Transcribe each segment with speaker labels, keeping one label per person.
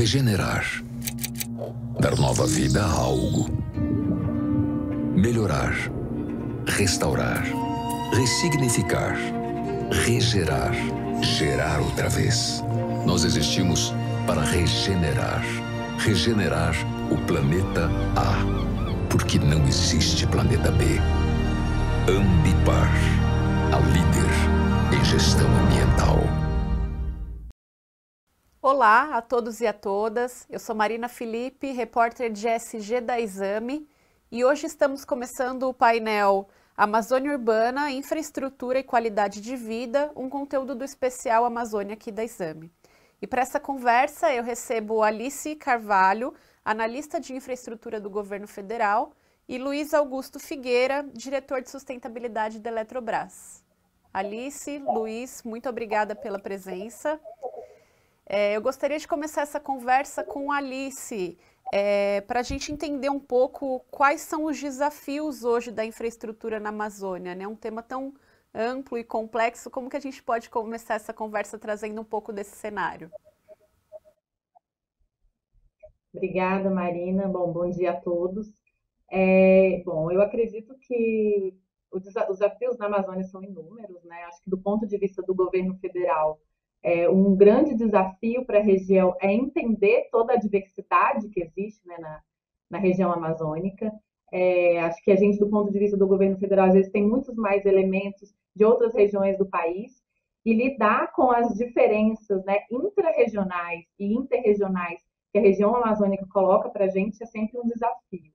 Speaker 1: Regenerar. Dar nova vida a algo. Melhorar. Restaurar. Ressignificar. Regerar. Gerar outra vez. Nós existimos para regenerar. Regenerar o planeta A. Porque não existe planeta B. Ambipar. A líder em gestão ambiental.
Speaker 2: Olá a todos e a todas, eu sou Marina Felipe, repórter de ESG da Exame, e hoje estamos começando o painel Amazônia Urbana, Infraestrutura e Qualidade de Vida, um conteúdo do especial Amazônia aqui da Exame. E para essa conversa eu recebo Alice Carvalho, analista de infraestrutura do governo federal, e Luiz Augusto Figueira, diretor de sustentabilidade da Eletrobras. Alice, Luiz, muito obrigada pela presença. Eu gostaria de começar essa conversa com a Alice, para a gente entender um pouco quais são os desafios hoje da infraestrutura na Amazônia, né? Um tema tão amplo e complexo, como que a gente pode começar essa conversa trazendo um pouco desse cenário?
Speaker 3: Obrigada, Marina. Bom dia a todos. Eu acredito que os desafios na Amazônia são inúmeros, né? Acho que do ponto de vista do governo federal, um grande desafio para a região é entender toda a diversidade que existe, né, na região amazônica. Acho que a gente, do ponto de vista do governo federal, às vezes tem muitos mais elementos de outras regiões do país, e lidar com as diferenças, né, intra-regionais e interregionais que a região amazônica coloca para a gente é sempre um desafio.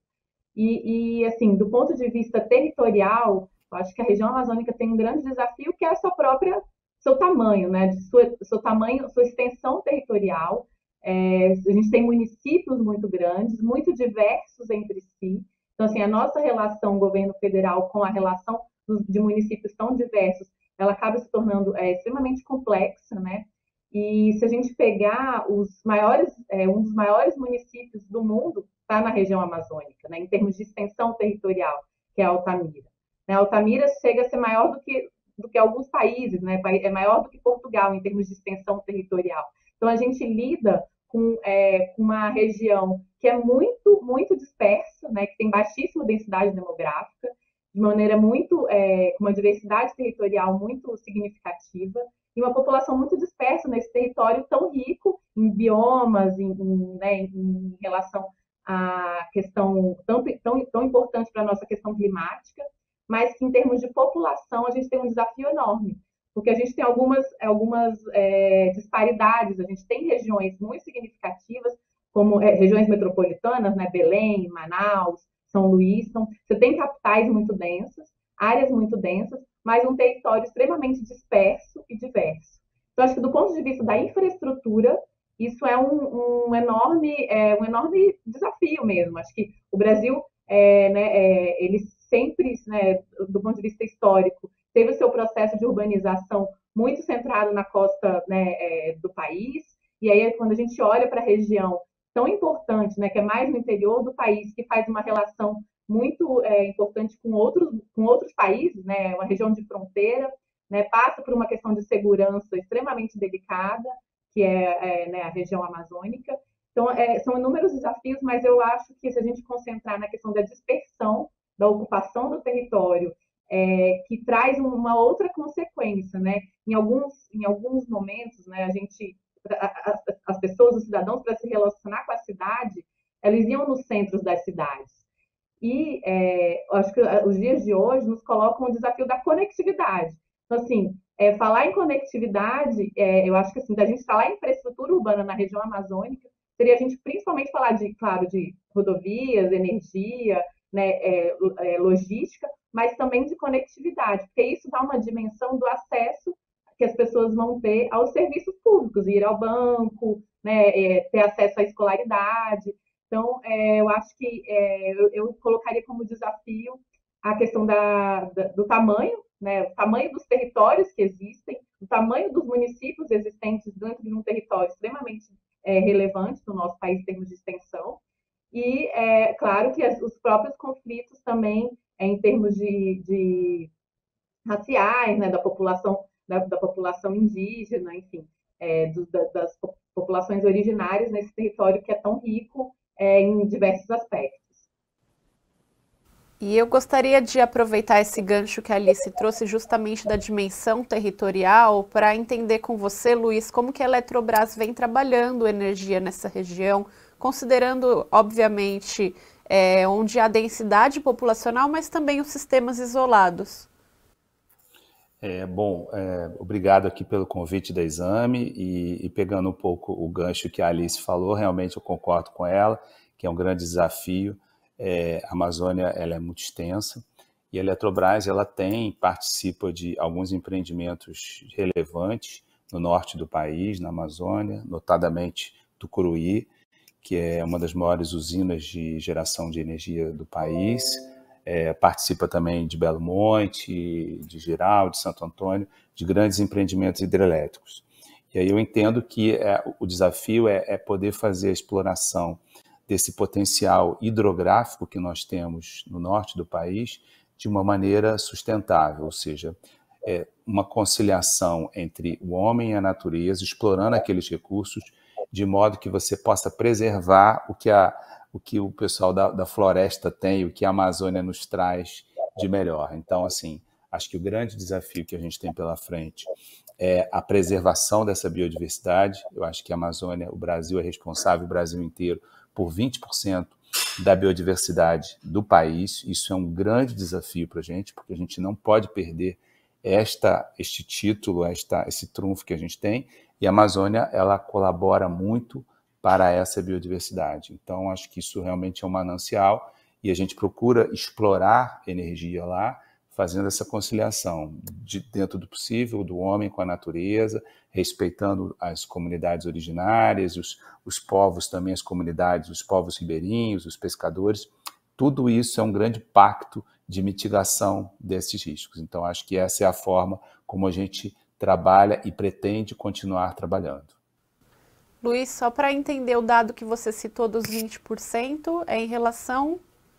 Speaker 3: Assim, do ponto de vista territorial, eu acho que a região amazônica tem um grande desafio, que é a seu tamanho, né? Seu tamanho, sua extensão territorial. A gente tem municípios muito grandes, muito diversos entre si. Então, assim, a nossa relação governo federal com a relação de municípios tão diversos, ela acaba se tornando extremamente complexa, né? E se a gente pegar um dos maiores municípios do mundo está na região amazônica, né, em termos de extensão territorial, que é a Altamira. A Altamira chega a ser maior do que alguns países, né, é maior do que Portugal em termos de extensão territorial. Então, a gente lida com uma região que é muito, muito dispersa, né, que tem baixíssima densidade demográfica, de maneira com uma diversidade territorial muito significativa, e uma população muito dispersa nesse território tão rico em biomas, em relação à questão tão importante para a nossa questão climática, mas que, em termos de população, a gente tem um desafio enorme, porque a gente tem algumas disparidades. A gente tem regiões muito significativas, como regiões metropolitanas, né, Belém, Manaus, São Luís. Então, você tem capitais muito densas, áreas muito densas, mas um território extremamente disperso e diverso. Então, acho que do ponto de vista da infraestrutura, isso é um enorme desafio mesmo. Acho que o Brasil, ele sempre, né, do ponto de vista histórico, teve o seu processo de urbanização muito centrado na costa, né, do país, e aí quando a gente olha para a região tão importante, né, que é mais no interior do país, que faz uma relação muito importante com outros países, né, uma região de fronteira, né, passa por uma questão de segurança extremamente delicada, que né, a região amazônica. Então, são inúmeros desafios, mas eu acho que se a gente concentrar na questão da dispersão, da ocupação do território, que traz uma outra consequência, né? Em alguns momentos, né, as pessoas, os cidadãos, para se relacionar com a cidade, eles iam nos centros das cidades. E acho que os dias de hoje nos colocam o desafio da conectividade. Então, assim, falar em conectividade, eu acho que, assim, da gente falar em infraestrutura urbana na região amazônica, seria a gente principalmente falar de rodovias, energia, né, logística, mas também de conectividade, porque isso dá uma dimensão do acesso que as pessoas vão ter aos serviços públicos, ir ao banco, né, ter acesso à escolaridade. Então, eu acho que eu colocaria como desafio a questão do tamanho, né, o tamanho dos territórios que existem, o tamanho dos municípios existentes dentro de um território extremamente relevante no nosso país em termos de extensão, e claro que os próprios conflitos também em termos de raciais, né, da população indígena, enfim, populações originárias nesse território que é tão rico em diversos aspectos.
Speaker 2: E eu gostaria de aproveitar esse gancho que a Alice trouxe justamente da dimensão territorial para entender com você, Luiz, como que a Eletrobras vem trabalhando energia nessa região, considerando, obviamente, onde há densidade populacional, mas também os sistemas isolados.
Speaker 4: Obrigado aqui pelo convite da Exame e pegando um pouco o gancho que a Alice falou, realmente eu concordo com ela, que é um grande desafio. A Amazônia ela é muito extensa e a Eletrobras ela participa de alguns empreendimentos relevantes no norte do país, na Amazônia, notadamente Tucuruí, que é uma das maiores usinas de geração de energia do país. Participa também de Belo Monte, de Jirau, de Santo Antônio, de grandes empreendimentos hidrelétricos. E aí eu entendo que o desafio é poder fazer a exploração desse potencial hidrográfico que nós temos no norte do país de uma maneira sustentável, ou seja, uma conciliação entre o homem e a natureza, explorando aqueles recursos de modo que você possa preservar o que o pessoal da floresta tem, o que a Amazônia nos traz de melhor. Então, assim, acho que o grande desafio que a gente tem pela frente é a preservação dessa biodiversidade. Eu acho que a Amazônia, o Brasil é responsável, o Brasil inteiro, por 20% da biodiversidade do país. Isso é um grande desafio para a gente, porque a gente não pode perder este título, esse trunfo que a gente tem, e a Amazônia ela colabora muito para essa biodiversidade. Então, acho que isso realmente é um manancial e a gente procura explorar energia lá, fazendo essa conciliação dentro do possível, do homem com a natureza, respeitando as comunidades originárias, os povos também, as comunidades, os povos ribeirinhos, os pescadores. Tudo isso é um grande pacto de mitigação desses riscos. Então, acho que essa é a forma como a gente trabalha e pretende continuar trabalhando.
Speaker 2: Luiz, só para entender o dado que você citou dos 20%, é em relação...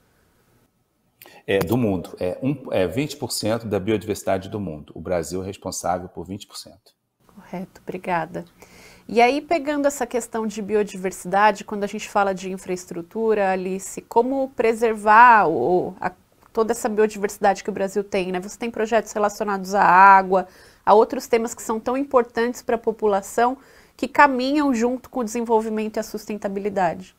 Speaker 4: Do mundo. 20% da biodiversidade do mundo. O Brasil é responsável por 20%.
Speaker 2: Correto, obrigada. E aí, pegando essa questão de biodiversidade, quando a gente fala de infraestrutura, Alice, como preservar toda essa biodiversidade que o Brasil tem, né? Você tem projetos relacionados à água, a outros temas que são tão importantes para a população, que caminham junto com o desenvolvimento e a sustentabilidade.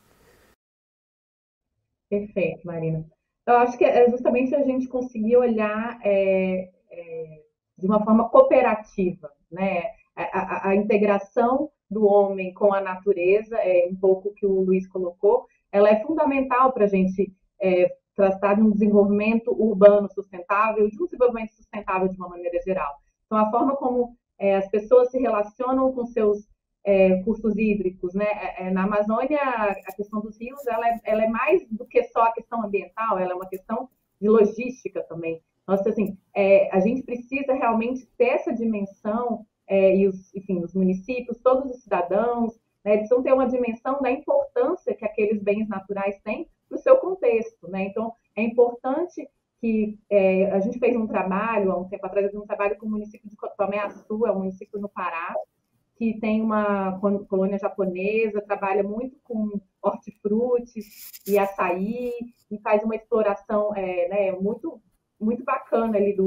Speaker 3: Perfeito, Marina. Eu acho que é justamente a gente conseguir olhar de uma forma cooperativa, né? A integração do homem com a natureza, um pouco que o Luiz colocou, ela é fundamental para a gente tratar de um desenvolvimento urbano sustentável, de um desenvolvimento sustentável de uma maneira geral. Então, a forma como as pessoas se relacionam com seus cursos hídricos, né? Na Amazônia, a questão dos rios, ela é mais do que só a questão ambiental, ela é uma questão de logística também. Então, assim, a gente precisa realmente ter essa dimensão, e os municípios, todos os cidadãos, né, precisam ter uma dimensão da importância que aqueles bens naturais têm para o seu contexto, né? Então, é importante que a gente fez um trabalho, há um tempo atrás, um trabalho com o município de Tomé Açu, é um município no Pará, que tem uma colônia japonesa, trabalha muito com hortifrutis e açaí, e faz uma exploração né, muito, muito bacana ali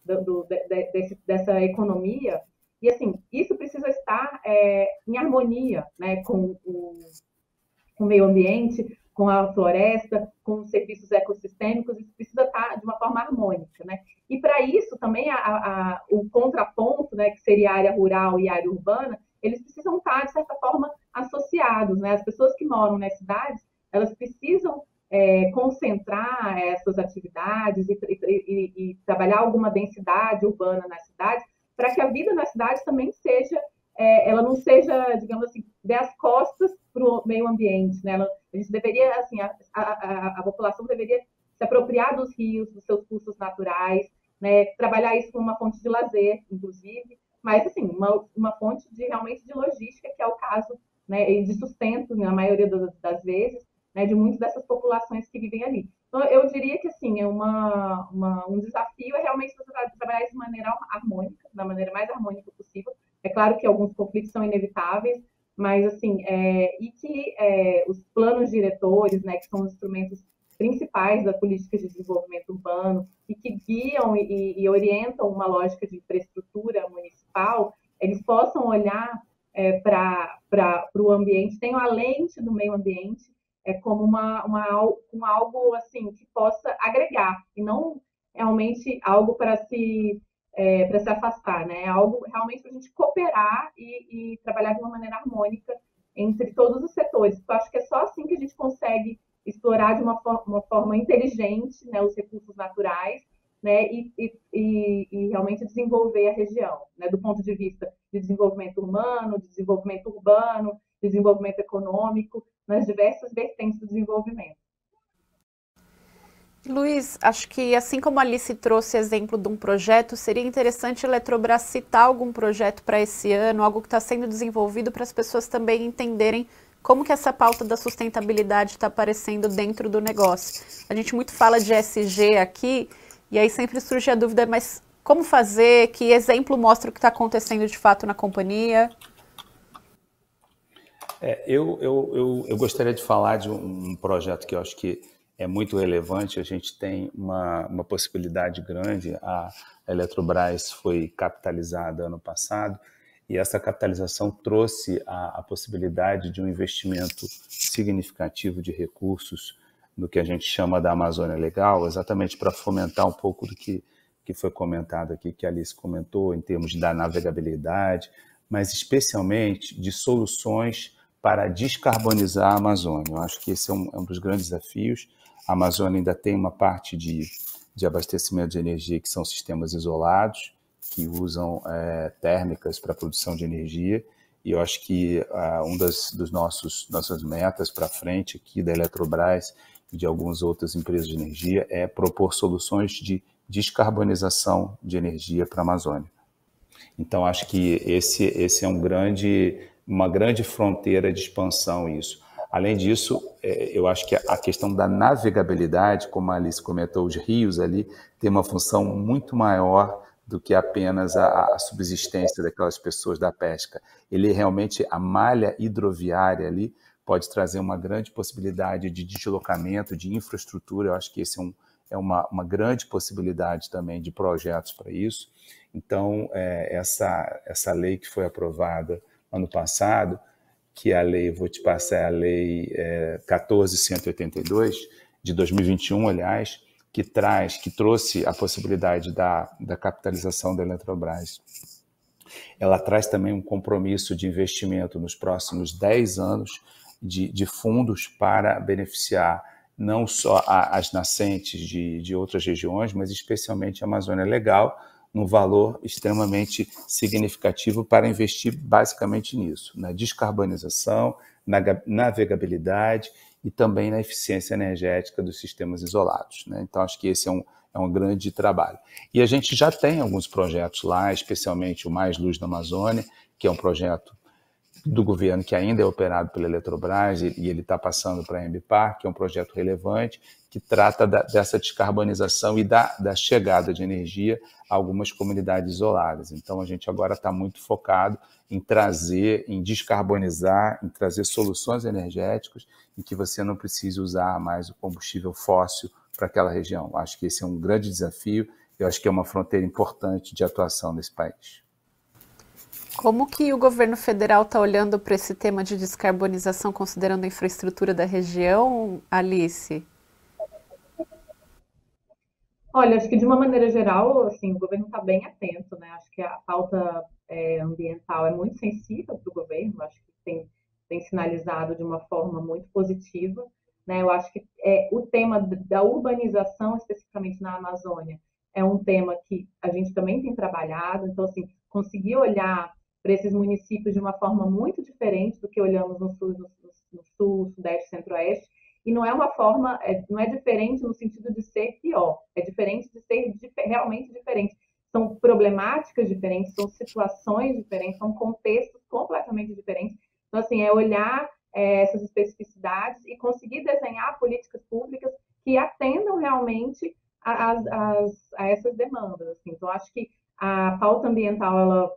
Speaker 3: dessa economia. E, assim, isso precisa estar em harmonia, né, com o meio ambiente, com a floresta, com os serviços ecossistêmicos, isso precisa estar de uma forma harmônica, né? E para isso também o contraponto, né, que seria a área rural e a área urbana, eles precisam estar, de certa forma, associados, né? As pessoas que moram nas cidades, elas precisam concentrar essas atividades e trabalhar alguma densidade urbana na cidade, para que a vida na cidade também seja ela não seja, digamos assim, dê as costas para o meio ambiente, né? A gente deveria, assim, a população deveria se apropriar dos rios, dos seus cursos naturais, né? Trabalhar isso como uma fonte de lazer, inclusive, mas, assim, uma fonte realmente de logística, que é o caso, né? E de sustento, na maioria das vezes, né? De muitas dessas populações que vivem ali. Então, eu diria que, assim, um desafio é realmente você trabalhar isso de maneira harmônica, da maneira mais harmônica possível. É claro que alguns conflitos são inevitáveis, mas assim, e que os planos diretores, né, que são os instrumentos principais da política de desenvolvimento urbano e que guiam e orientam uma lógica de infraestrutura municipal, eles possam olhar para o ambiente, tenham a lente do meio ambiente como algo assim que possa agregar e não realmente algo para se afastar, né? É algo realmente para a gente cooperar e trabalhar de uma maneira harmônica entre todos os setores. Eu acho que é só assim que a gente consegue explorar de uma forma inteligente, né, os recursos naturais, né, e realmente desenvolver a região, né, do ponto de vista de desenvolvimento humano, de desenvolvimento urbano, de desenvolvimento econômico, nas diversas vertentes do desenvolvimento.
Speaker 2: Luiz, acho que assim como a Alice trouxe exemplo de um projeto, seria interessante a Eletrobras citar algum projeto para esse ano, algo que está sendo desenvolvido para as pessoas também entenderem como que essa pauta da sustentabilidade está aparecendo dentro do negócio. A gente muito fala de ESG aqui, e aí sempre surge a dúvida, mas como fazer? Que exemplo mostra o que está acontecendo de fato na companhia?
Speaker 4: Eu gostaria de falar de um projeto que eu acho que é muito relevante. A gente tem uma possibilidade grande. A Eletrobras foi capitalizada ano passado e essa capitalização trouxe a possibilidade de um investimento significativo de recursos no que a gente chama da Amazônia Legal, exatamente para fomentar um pouco do que foi comentado aqui, que a Alice comentou, em termos da navegabilidade, mas especialmente de soluções para descarbonizar a Amazônia. Eu acho que esse é um dos grandes desafios. A Amazônia ainda tem uma parte de abastecimento de energia que são sistemas isolados, que usam térmicas para a produção de energia, e eu acho que nossas metas para frente aqui da Eletrobras e de algumas outras empresas de energia é propor soluções de descarbonização de energia para a Amazônia. Então, acho que esse é uma grande fronteira de expansão isso. Além disso, eu acho que a questão da navegabilidade, como a Alice comentou, os rios ali tem uma função muito maior do que apenas a subsistência daquelas pessoas da pesca. Ele realmente, a malha hidroviária ali pode trazer uma grande possibilidade de deslocamento, de infraestrutura. Eu acho que esse é uma grande possibilidade também de projetos para isso. Então, essa lei que foi aprovada ano passado, que é a lei, vou te passar, a lei 14.182, de 2021, aliás, que trouxe a possibilidade da capitalização da Eletrobras. Ela traz também um compromisso de investimento nos próximos 10 anos de fundos para beneficiar não só as nascentes de outras regiões, mas especialmente a Amazônia Legal, num valor extremamente significativo para investir basicamente nisso, na descarbonização, na navegabilidade e também na eficiência energética dos sistemas isolados, né? Então, acho que esse é um grande trabalho. E a gente já tem alguns projetos lá, especialmente o Mais Luz na Amazônia, que é um projeto do governo que ainda é operado pela Eletrobras e ele está passando para a Ambipar, que é um projeto relevante, que trata dessa descarbonização e da chegada de energia a algumas comunidades isoladas. Então, a gente agora está muito focado em descarbonizar, em trazer soluções energéticas em que você não precise usar mais o combustível fóssil para aquela região. Acho que esse é um grande desafio, eu acho que é uma fronteira importante de atuação nesse país.
Speaker 2: Como que o governo federal está olhando para esse tema de descarbonização, considerando a infraestrutura da região, Alice?
Speaker 3: Olha, acho que de uma maneira geral, assim, o governo está bem atento, né? Acho que a pauta ambiental é muito sensível para o governo, acho que tem sinalizado de uma forma muito positiva, né? Eu acho que o tema da urbanização, especificamente na Amazônia, é um tema que a gente também tem trabalhado, então, assim, conseguir olhar para esses municípios de uma forma muito diferente do que olhamos no sul, sudeste, centro-oeste, e não é uma forma, não é diferente no sentido de ser pior, é diferente de ser realmente diferente. São problemáticas diferentes, são situações diferentes, são contextos completamente diferentes. Então, assim, é olhar essas especificidades e conseguir desenhar políticas públicas que atendam realmente a essas demandas. Assim. Então, acho que a pauta ambiental, ela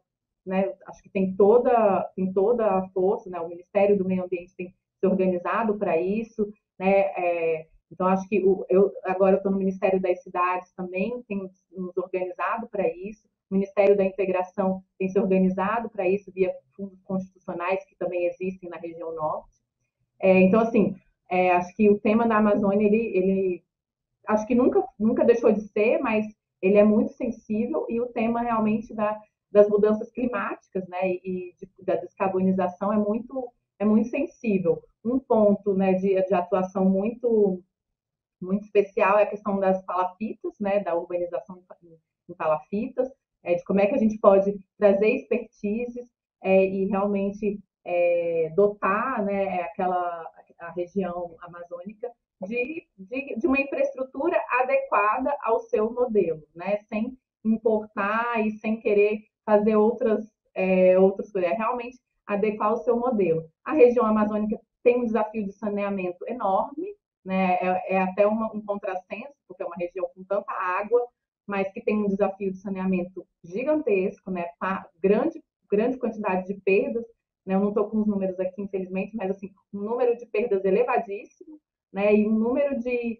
Speaker 3: né? Acho que tem toda a força, né? O Ministério do Meio Ambiente tem se organizado para isso, né? Então, acho que agora eu estou no Ministério das Cidades também, tem nos organizado para isso. O Ministério da Integração tem se organizado para isso, via fundos constitucionais que também existem na região norte. Então, assim, acho que o tema da Amazônia, ele acho que nunca deixou de ser, mas ele é muito sensível, e o tema realmente das mudanças climáticas, né, e da descarbonização é muito sensível. Um ponto, né, de atuação muito especial é a questão das palafitas, né, da urbanização em palafitas, de como é que a gente pode trazer expertises e realmente dotar, né, a região amazônica de uma infraestrutura adequada ao seu modelo, né, sem importar e sem querer fazer outras coisas, realmente adequar o seu modelo. A região amazônica tem um desafio de saneamento enorme, né? Até um contrassenso, porque é uma região com tanta água, mas que tem um desafio de saneamento gigantesco, né? Grande quantidade de perdas, né? Eu não estou com os números aqui, infelizmente, mas assim, um número de perdas elevadíssimo, né? E um número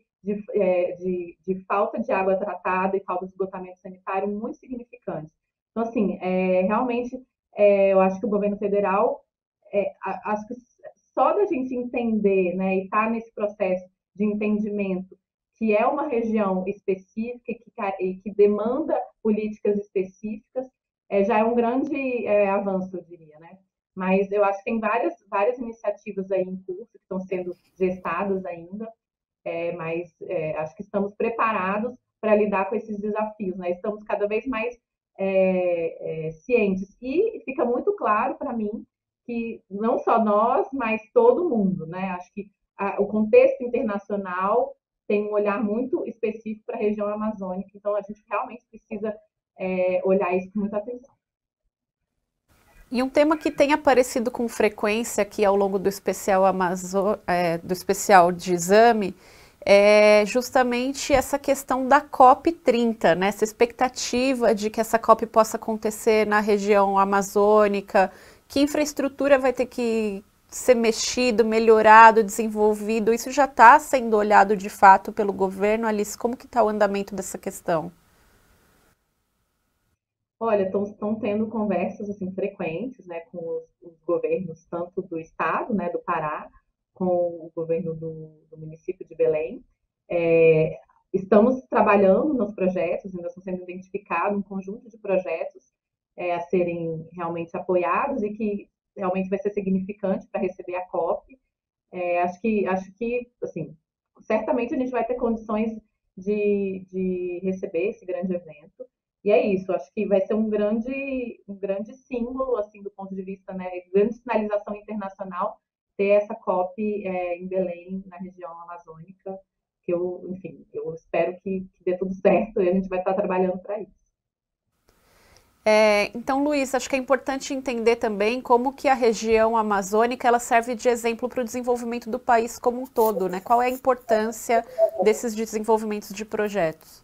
Speaker 3: de falta de água tratada e falta de esgotamento sanitário muito significante. Então, assim, realmente, eu acho que o governo federal, acho que só da gente entender, né, e estar nesse processo de entendimento que é uma região específica e que demanda políticas específicas, já é um grande avanço, eu diria, né? Mas eu acho que tem várias iniciativas aí em curso que estão sendo gestadas ainda, mas acho que estamos preparados para lidar com esses desafios, né? Estamos cada vez mais cientes, e fica muito claro para mim que não só nós, mas todo mundo, né? Acho que o contexto internacional tem um olhar muito específico para a região amazônica, então a gente realmente precisa olhar isso com muita atenção.
Speaker 2: E um tema que tem aparecido com frequência aqui ao longo do especial do especial de exame é justamente essa questão da COP30, né? Essa expectativa de que essa COP possa acontecer na região amazônica, que infraestrutura vai ter que ser mexido, melhorado, desenvolvido. Isso já está sendo olhado de fato pelo governo, Alice? Como que está o andamento dessa questão?
Speaker 3: Olha, estão tendo conversas assim frequentes, né, com os governos tanto do estado, né, do Pará, com o governo do município de Belém. Estamos trabalhando nos projetos, ainda estão sendo identificados um conjunto de projetos a serem realmente apoiados e que realmente vai ser significante para receber a COP. Acho que assim, certamente a gente vai ter condições de receber esse grande evento. E é isso, acho que vai ser um grande símbolo, assim, do ponto de vista, né, grande sinalização internacional, ter essa COP em Belém, na região amazônica, que eu espero que dê tudo certo e a gente vai estar trabalhando para isso.
Speaker 2: Então, Luiz, acho que é importante entender também como que a região amazônica ela serve de exemplo para o desenvolvimento do país como um todo, né? Qual é a importância desses desenvolvimentos de projetos?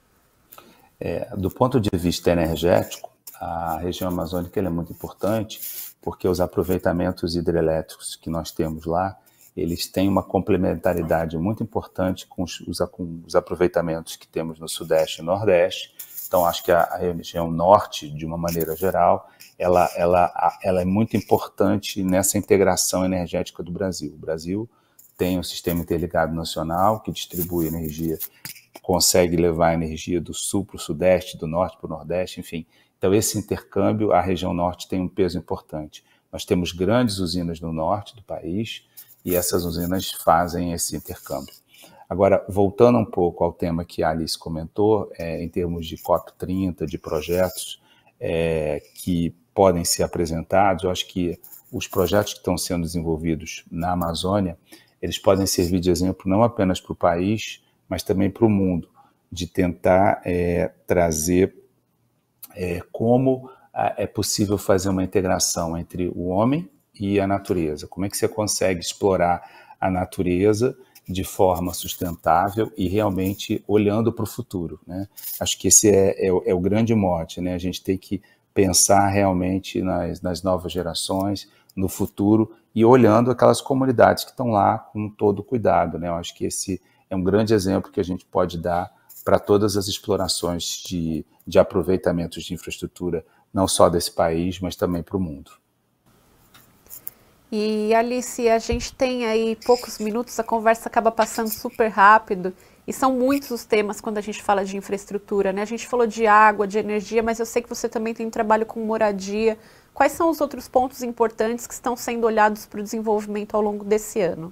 Speaker 4: Do ponto de vista energético, a região amazônica é muito importante porque os aproveitamentos hidrelétricos que nós temos lá, eles têm uma complementaridade muito importante com os aproveitamentos que temos no Sudeste e Nordeste. Então, acho que a região Norte, de uma maneira geral, ela é muito importante nessa integração energética do Brasil. O Brasil tem um sistema interligado nacional que distribui energia, consegue levar a energia do sul para o sudeste, do norte para o nordeste, enfim. Então, esse intercâmbio, a região norte tem um peso importante. Nós temos grandes usinas no norte do país e essas usinas fazem esse intercâmbio. Agora, voltando um pouco ao tema que a Alice comentou, em termos de COP30, de projetos que podem ser apresentados, eu acho que os projetos que estão sendo desenvolvidos na Amazônia, eles podem servir de exemplo não apenas para o país, mas também para o mundo, de tentar trazer como é possível fazer uma integração entre o homem e a natureza. Como é que você consegue explorar a natureza de forma sustentável e realmente olhando para o futuro, né? Acho que esse é o grande mote, né? A gente tem que pensar realmente nas novas gerações, no futuro, e olhando aquelas comunidades que estão lá com todo cuidado, né? Eu acho que esse é um grande exemplo que a gente pode dar para todas as explorações de aproveitamentos de infraestrutura, não só desse país, mas também para o mundo.
Speaker 2: E Alice, a gente tem aí poucos minutos, a conversa acaba passando super rápido, e são muitos os temas quando a gente fala de infraestrutura, né? A gente falou de água, de energia, mas eu sei que você também tem um trabalho com moradia. Quais são os outros pontos importantes que estão sendo olhados para o desenvolvimento ao longo desse ano?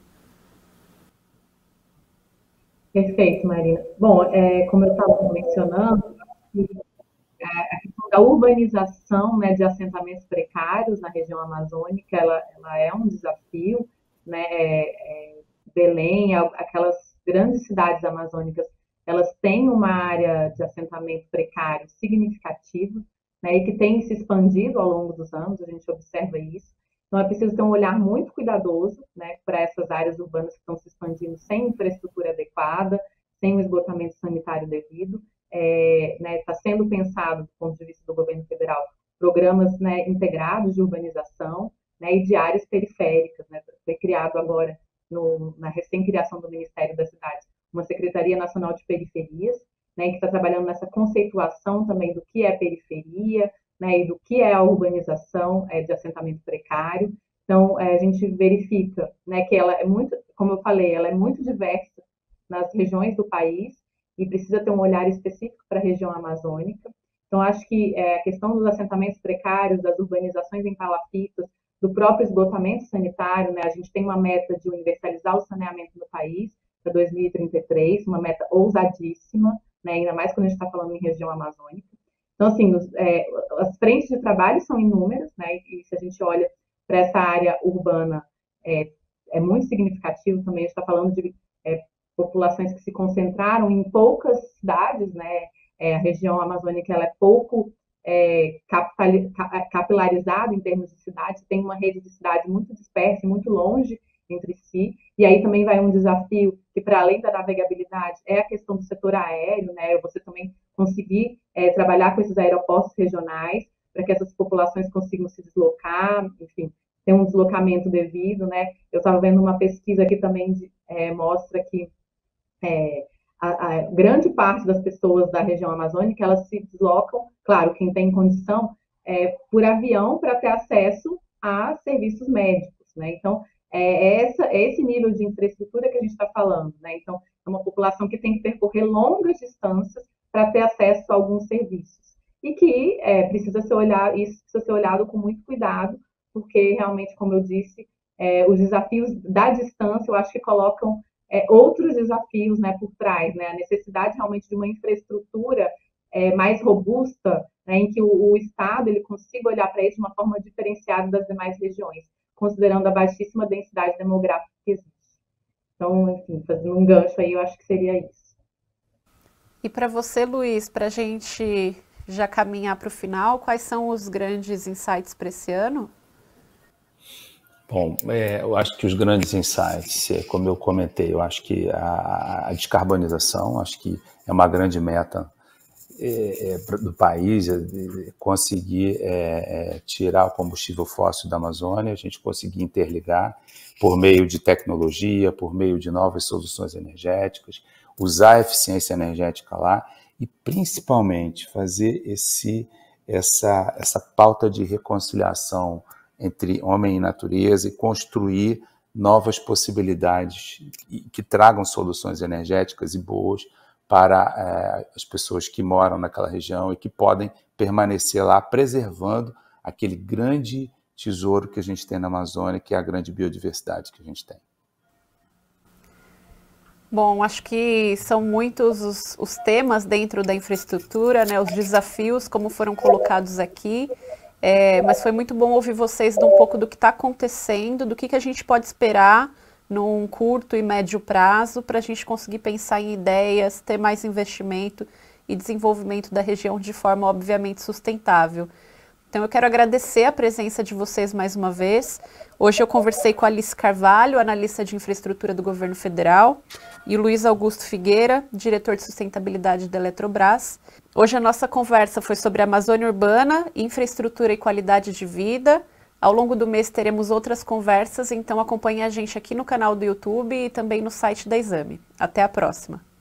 Speaker 3: Perfeito, Marina. Bom, como eu estava mencionando, a questão da urbanização, né, de assentamentos precários na região amazônica, ela é um desafio, né? Belém, aquelas grandes cidades amazônicas, elas têm uma área de assentamento precário significativa, né, e que tem se expandido ao longo dos anos, a gente observa isso. Então, é preciso ter um olhar muito cuidadoso, né, para essas áreas urbanas que estão se expandindo sem infraestrutura adequada, sem o esgotamento sanitário devido. Né, está sendo pensado, do ponto de vista do governo federal, programas, né, integrados de urbanização, né, e de áreas periféricas. Né, foi criado agora, na recém-criação do Ministério das Cidades, uma Secretaria Nacional de Periferias, né, que está trabalhando nessa conceituação também do que é periferia, né, e do que é a urbanização de assentamento precário. Então, a gente verifica, né, que ela é muito, como eu falei, ela é muito diversa nas regiões do país e precisa ter um olhar específico para a região amazônica. Então, acho que a questão dos assentamentos precários, das urbanizações em palafitas, do próprio esgotamento sanitário, né, a gente tem uma meta de universalizar o saneamento no país para 2033, uma meta ousadíssima, né, ainda mais quando a gente está falando em região amazônica. Então, assim, as frentes de trabalho são inúmeras, né, e se a gente olha para essa área urbana, é muito significativo também. A gente está falando de populações que se concentraram em poucas cidades, né? A região amazônica ela é pouco capilarizada em termos de cidades, tem uma rede de cidades muito dispersa e muito longe entre si, e aí também vai um desafio que, para além da navegabilidade, é a questão do setor aéreo, né? Você também conseguir trabalhar com esses aeroportos regionais, para que essas populações consigam se deslocar, enfim, ter um deslocamento devido, né? Eu estava vendo uma pesquisa aqui também mostra que a grande parte das pessoas da região amazônica, elas se deslocam, claro, quem tem condição, por avião para ter acesso a serviços médicos, né? Então, é esse nível de infraestrutura que a gente está falando, né? Então, é uma população que tem que percorrer longas distâncias para ter acesso a alguns serviços. E que precisa ser olhado com muito cuidado, porque realmente, como eu disse, os desafios da distância, eu acho que colocam outros desafios, né, por trás, né, a necessidade realmente de uma infraestrutura mais robusta, né, em que o Estado ele consiga olhar para isso de uma forma diferenciada das demais regiões, considerando a baixíssima densidade demográfica que existe. Então, enfim, fazendo um gancho aí, eu acho que seria isso.
Speaker 2: E para você, Luiz, para a gente já caminhar para o final, quais são os grandes insights para esse ano?
Speaker 4: Bom, eu acho que os grandes insights, como eu comentei, eu acho que a descarbonização, acho que é uma grande meta do país, conseguir tirar o combustível fóssil da Amazônia, a gente conseguir interligar por meio de tecnologia, por meio de novas soluções energéticas, usar a eficiência energética lá e, principalmente, fazer essa pauta de reconciliação entre homem e natureza e construir novas possibilidades que tragam soluções energéticas e boas para as pessoas que moram naquela região e que podem permanecer lá preservando aquele grande tesouro que a gente tem na Amazônia, que é a grande biodiversidade que a gente tem.
Speaker 2: Bom, acho que são muitos os temas dentro da infraestrutura, né, os desafios como foram colocados aqui. Mas foi muito bom ouvir vocês de um pouco do que está acontecendo, do que a gente pode esperar num curto e médio prazo para a gente conseguir pensar em ideias, ter mais investimento e desenvolvimento da região de forma obviamente sustentável. Então eu quero agradecer a presença de vocês mais uma vez. Hoje eu conversei com a Alice Carvalho, analista de infraestrutura do governo federal, e o Luiz Augusto Figueira, diretor de sustentabilidade da Eletrobras. Hoje a nossa conversa foi sobre a Amazônia Urbana, infraestrutura e qualidade de vida. Ao longo do mês teremos outras conversas, então acompanhe a gente aqui no canal do YouTube e também no site da Exame. Até a próxima!